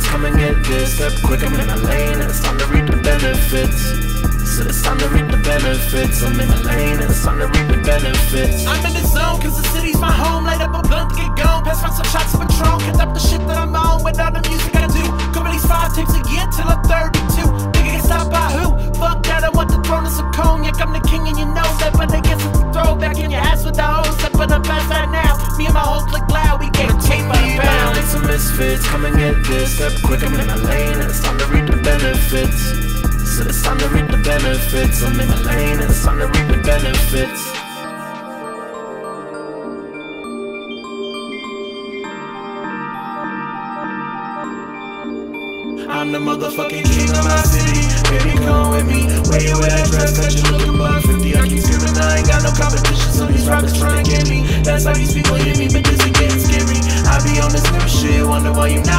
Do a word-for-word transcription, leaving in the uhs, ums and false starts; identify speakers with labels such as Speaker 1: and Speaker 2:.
Speaker 1: come and get this. Step quick, I'm in my lane, and it's time to reap the benefits. So it's time to reap the benefits. I'm in my lane, and it's time to reap the benefits.
Speaker 2: I'm in the zone, cause the city's my home. Light up a blunt to get gone, pass round some shots of Patron. Conduct the shit that I'm on with all the music I do. Come at these five tapes a year till I'm thirty-two. Nigga get stopped by who? Fuck that, I want the throne of some cognac. I'm the king and you know that, but I guess it's a throwback in your ass with the hoes. But I'm past that now. Me and my whole clique loud, we get tape by the pound.
Speaker 1: Like some misfits, come and get this. Step quick, I'm in my lane, and it's time to reap the benefits. So it's time to reap the benefits. I'm in my lane, and it's time to reap the benefits.
Speaker 2: I'm the motherfucking king of my city. Baby, come with me. Where you at, dress? Got you looking buck fifty. I keep screaming, I ain't got no competition. So these rappers trying to get me. That's how these people hit me, but this is getting scary. I be on this new shit, wonder why you not